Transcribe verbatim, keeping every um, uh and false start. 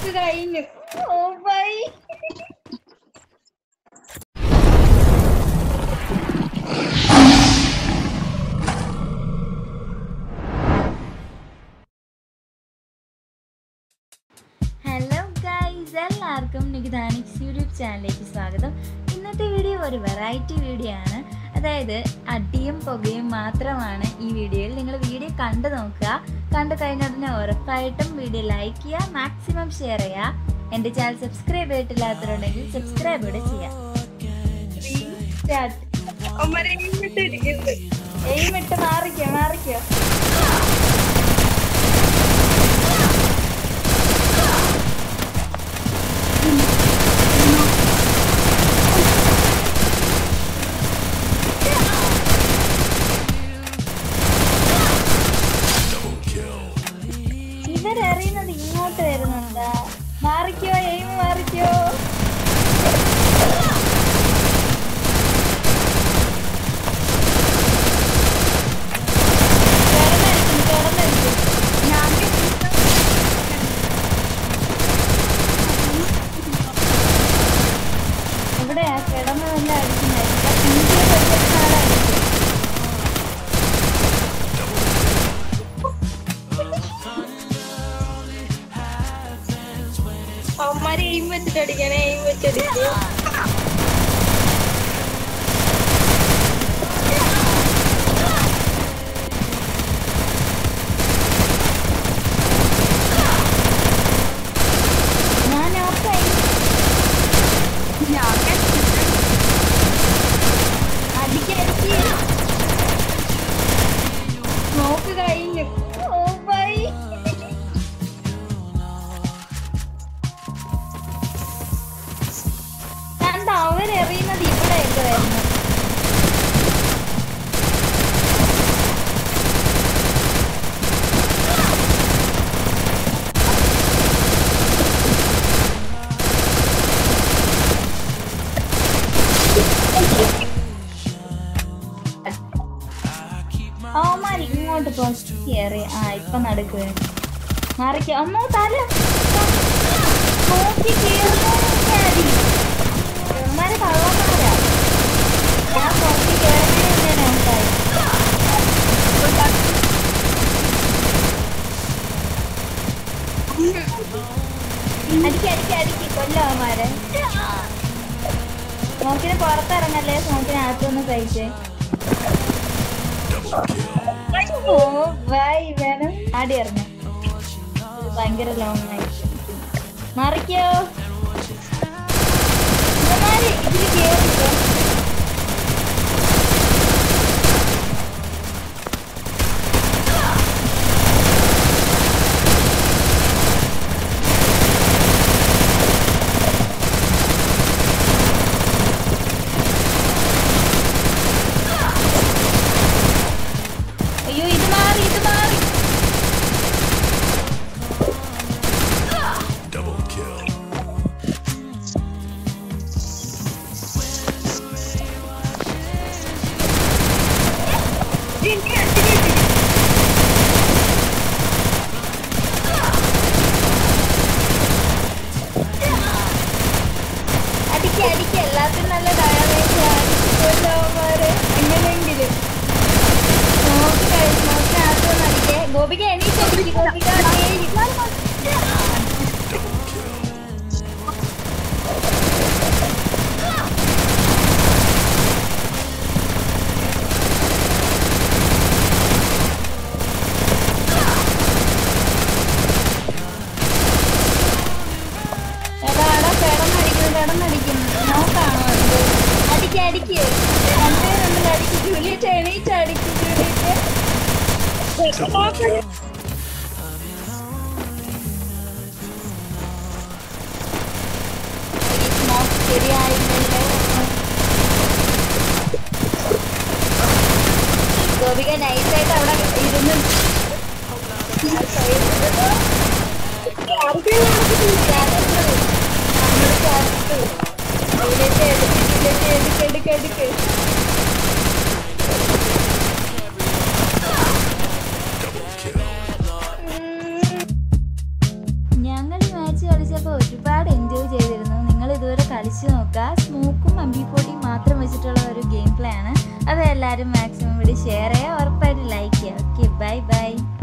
നോക്ക് കഴിഞ്ഞു. Oh by. Hello guys, എല്ലാവർക്കും നികിതാനിക്സ് യൂട്യൂബ് ചാനലിലേക്ക് സ്വാഗതം. ഇന്നത്തെ വീഡിയോ ഒരു വെറൈറ്റി വീഡിയോ ആണ്. അതായത് അടിയും പുകയും മാത്രമാണ് ഈ വീഡിയോയിൽ. നിങ്ങൾ വീഡിയോ കണ്ടു നോക്കുക. കണ്ടു കഴിഞ്ഞാൽ ഉടനെ ഉറപ്പായിട്ടും വീഡിയോ ലൈക്ക് ചെയ്യുക, മാക്സിമം ഷെയർ ചെയ്യുക. എൻ്റെ ചാനൽ സബ്സ്ക്രൈബ് ചെയ്തിട്ടില്ലാത്തവരുണ്ടെങ്കിൽ സബ്സ്ക്രൈബ് കൂടെ ചെയ്യാം. എയിമിട്ട് മാറിക്കോ മാറിക്കോ. ഇവരറിയുന്നത് ഇങ്ങോട്ട് വരുന്നുണ്ടാ. മാറിക്കോ, എയിം മാറിക്കോ. എവിടെയാ കിടന്ന് നല്ല അടിക്കുന്നായിരിക്കും. അവന്മാര് എയിം വെച്ചിട്ട് അടിക്കണേ, എയിം വെച്ചടിക്കും. ഞാൻ അടിക്കടിക്ക് നോക്ക് കഴിഞ്ഞു. Oh bye. കണ്ട അവരെറിയുന്നത് ഇവിടെയൊക്കെ വരുന്നു. അവന്മാർ ഇങ്ങോട്ട് പോസ്റ്റ് കയറി. ആ ഇപ്പൊ നടക്കുക. മാറിക്കോ. അമ്മോ തല നോക്കി കയറി. അവന്മാര് കള്ളന്മാരാ. ഞാൻ പുറത്ത് കയറി ഉണ്ടായി. അടിക്ക് അടിക്ക് അടിക്ക് കൊല്ലോ അവന്മാരെ. സ്മോക്കിന് പുറത്തിറങ്ങല്ലേ, സ്മോക്കിനകത്തൊന്ന് കഴിച്ചേ. Oh bye. വേണം ആടി ഇറങ്ങ. ഭയങ്കര ലോങ് ആയിട്ട് മറിക്കോ. ഇതില് കേറിക്കോ. അയ്യോ ഇത് മാറി ഇത് മാറി. അടിക്ക് അടിക്ക്. എല്ലാത്തിനും നല്ല ഡയമേജ് അടിച്ചുകൊല്ലവന്മാര്. എങ്ങനെയെങ്കിലും നോക്ക് കഴിഞ്ഞ് നോക്കിനകത്തൊന്ന് അടിക്കേ. ഗോപിക എണീറ്റടിക്ക്. ഗോപിക കിടന്നടിക്കുന്നു. നോക്കാണോ അത്? അടിക്ക് അടിക്ക്. രണ്ടേ രണ്ടിൽ അടിക്ക്. ജൂലിയറ്റ് എണീറ്റ് അടിക്ക്. ജൂലിയറ്റ് ശരിയായില്ലല്ലോ. ഗോപിക നൈസായിട്ട് അവിടെ ഇരുന്ന് എടുക്ക് എടുക്ക്. Double kill. സ്മോക്കും എം ബി ഫോർട്ടിയും മാത്രം വെച്ചിട്ടുള്ള ഒരു ഗെയിം പ്ലേ ആണ്. അത് എല്ലാവരും മാക്സിമം ഇവിടെ ഷെയർ ചെയ്യുക, ഉറപ്പായിട്ട് ലൈക്ക് ചെയ്യുക. Okay, bye by.